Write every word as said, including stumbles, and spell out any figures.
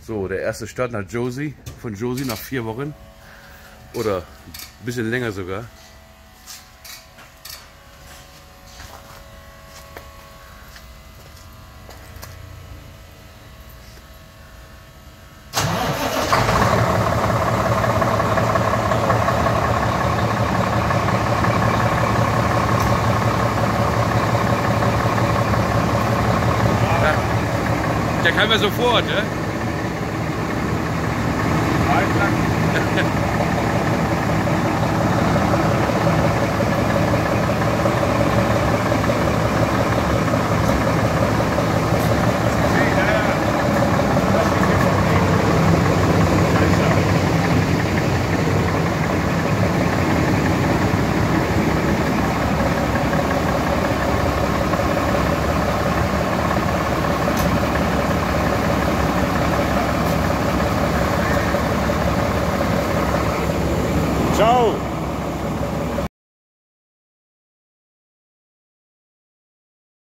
So, der erste Start nach Josie, von Josie nach vier Wochen. Oder ein bisschen länger sogar. Der kann mir sofort, ne? Ciao!